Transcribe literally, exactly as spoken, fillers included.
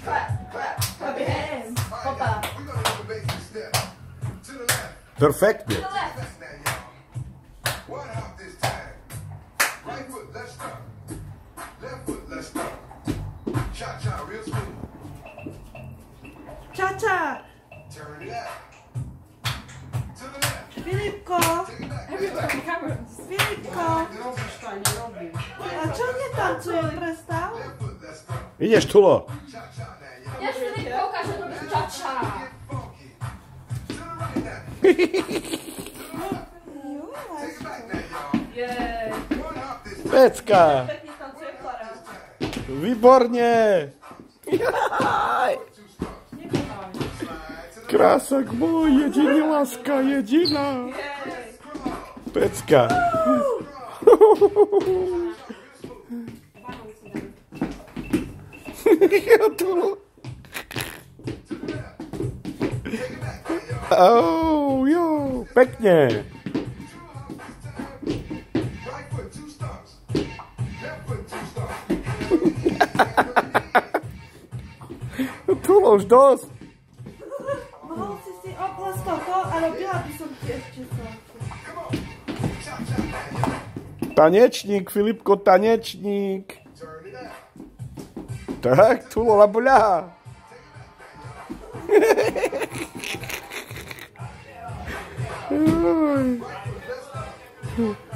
Perfektne. Ča-ča. Filipko. Filipko. A čo netancuje, prestav? Ideš, Tulo. Ja Filipko ukážem ča-ča. Pecka. Výborne. Krások môj, jediný láska, jediná. Pecka. Oh, jo, pekne. Tulo, už dosť. Mohol si si oplesť toto a robila by som ti ešte celku. Tanečník, Filipko, tanečník. Tak, Tulo, labuľa. Oj.